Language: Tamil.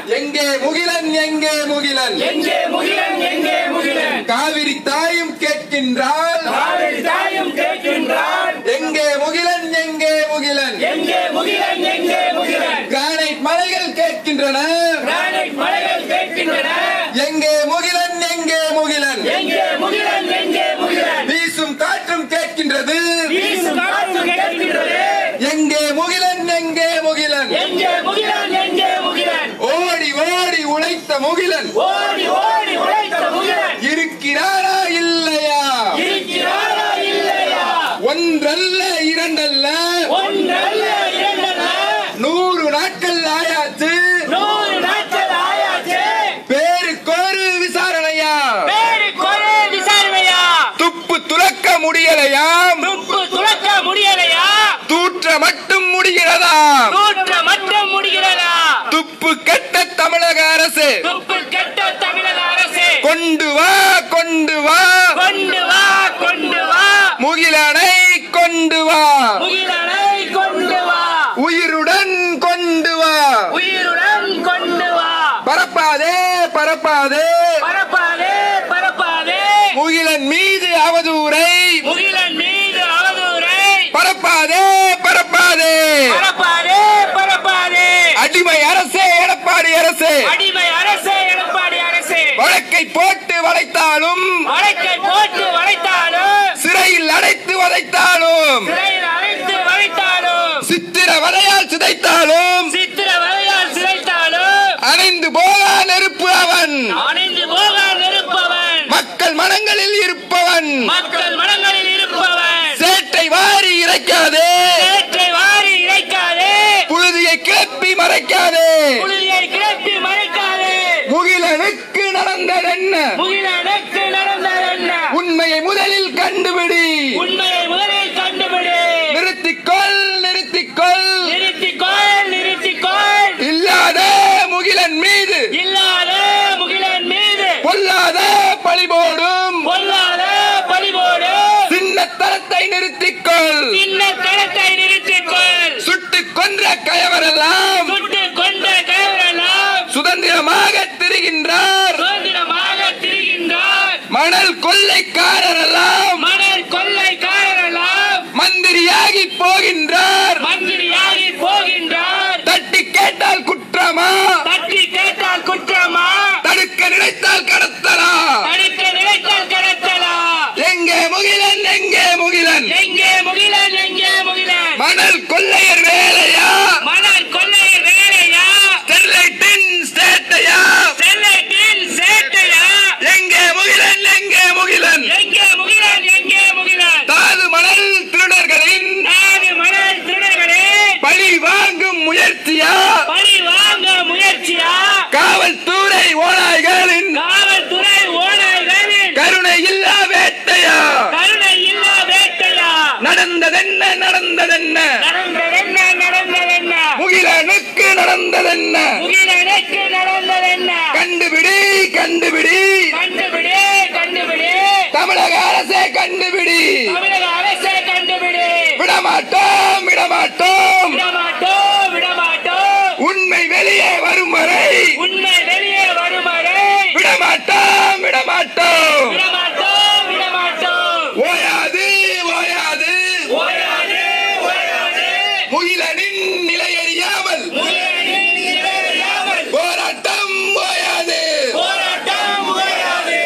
எங்கே முகிலன் எங்கே முகிலன் எங்கே முகிலன் எங்கே முகிலன் காவிரி தாயும் கேட்கின்றாள் காவிரி தாயும் கேட்கின்றாள் எங்கே முகிலன் எங்கே முகிலன் எங்கே முகிலன் எங்கே முகிலன் கிரானைட் மலைகள் கேட்கின்றன கிரானைட் மலைகள் கேட்கின்றன எங்கே முகிலன் எங்கே முகிலன் எங்கே முகிலன் எங்கே முகிலன் வீசும் காற்றும் கேட்கின்றது வீசும் காற்று கேட்கின்றது எங்கே முகிலன் எங்கே முகிலன் எங்கே முகிலன் எங்கே முகிலன் ஓடி ஓடி உழைத்த முகிலன் ஓடி ஓடி உழைத்த முகிலன் இருக்கிறாரா இல்லையா இருக்கிறாரா இல்லையா ஒன்றல்ல இரண்டல்ல ஒன்றல்ல இரண்டல்ல 100 நாட்கள் ஆயாச்சு 100 நாட்கள் ஆயாச்சு பேருக்கொரு விசாரணையா பேருக்கொரு விசாரணையா துப்பு துலக்க முடியலையாம் துப்பு துலக்க முடியலையா தூற்ற மட்டும் முடிகிறதா தூற்ற மட்டும் முடிகிறதா துப்பு கெட்ட தமிழக அரசு துப்பு கெட்ட தமிழக அரசு கொண்டு வா கொண்டு வா கொண்டு வா கொண்டு வா முகிலனை கொண்டு வா முகிலனை கொண்டு வா உயிருடன் கொண்டு வா உயிருடன் கொண்டு வா பரப்பாதே பரப்பாதே பரப்பாதே பரப்பாதே முகிலன் மீது அவதூறை முகிலன் மீது அவதூறை பரப்பாதே பரப்பாதே பரப்பாதே பரப்பாதே அடிமை அரசே எடப்பாடி அரசே அடிமை அரசே எடப்பாடி அரசே வழக்கை போட்டு வளைத்தாலும் வழக்கை போட்டு வளைத்தாலும் சிறையில் அடைத்து வதைத்தாலும் சிறையில் அழைத்து வளைத்தாலும் சித்திர வதையால் சிதைத்தாலும் சித்திர வலையால் சிறைத்தாலும் அணைந்து போகா நெருப்பு அவன் அணைந்து போக நிற்பவன் மக்கள் மனங்களில் இருப்பவன் மக்கள் மனங்களில் இருப்பவன் சேட்டை வாரி இறைக்காதே சேற்றை வாரி இறைக்காதே புழுதியை கிளப்பி மறைக்காதே புலியை கிளப்பி மறைக்காதே முகிலனுக்கு நடந்ததென்ன முகிலனுக்கு நடந்ததென்ன உண்மையை முதலில் கண்டுபிடி உண்மையை முதலில் கண்டுபிடி நிறுத்திக்கொள் நிறுத்திக்கொள் நிறுத்திக்கொள் நிறுத்திக்கொள் இல்லாத முகிலன் மீது இல்லாத முகிலன் மீது பொல்லாத பழி போடும் பொல்லாத பழிபோடு சின்னத்தனத்தை நிறுத்திக்கொள் சின்ன தளத்தை நிறுத்திக்கொள் சுட்டுக் கொன்ற கயவரெல்லாம் சுட்டு கொண்ட கைவரெல்லாம் சுதந்திரமாக திரிகின்றார் சுதந்திரமாக திரிகின்றார் மணல் கொள்ளைக்காரரெல்லாம் மணல் கொள்ளைக்காரரெல்லாம் மந்திரியாகி போகின்றார் மந்திரியாகி போகின்றார் தட்டி கேட்டால் குற்றமா தட்டி கேட்டால் குற்றமா தடுக்க நினைத்தால் கடத்தலா தடுக்க நினைத்தால் கடத்தலா எங்கே முகிலன் எங்கே முகிலன் எங்கே முகிலன் எங்கே முகிலன் மணல் கொள்ளையர் வேலையா மணல் கொள்ளையர் வேலையா ஸ்டெர்லைட்டின் ஸ்டேட்டையா ஸ்டெர்லைட்டின் சேட்டையா எங்கே முகிலன் எங்கே முகிலன் எங்கே முகிலன் எங்கே முகிலன் தாது மணல் திருடர்களின் நாடு மணல் திருடர்களே பழி வாங்கும் முயற்சியா பழி வாங்க முயற்சியா காவல்துறை ஓநாய்களின் காவல்துறை ஓனர்களின் கருணை இல்லா வேட்டையா கருணை இல்லா வேட்டையா நடந்ததென்ன நடந்ததென்ன நடந்ததென்ன நடந்ததென்ன முகிலனுக்கு நடந்ததென்ன முகிலனுக்கு நடந்ததென்ன கண்டுபிடி கண்டுபிடி கண்டுபிடி கண்டுபிடி தமிழக அரசே கண்டுபிடி தமிழக அரசை கண்டுபிடி விடமாட்டோம் விடமாட்டோம் விடமாட்டோம் விடமாட்டோம் உண்மை வெளியே வரும் வரை உண்மை வெளியே வரும் வரை விடமாட்டோம் விடமாட்டோம் விடமாட்டோம் விடமாட்டோம் ஓயாது ஓயாது ஓயாது ஓயாது முகிலனின் நிலையறியாமல் முகிலனின் நிலையாமல் போராட்டம் ஓயாது போராட்டம் ஓயாது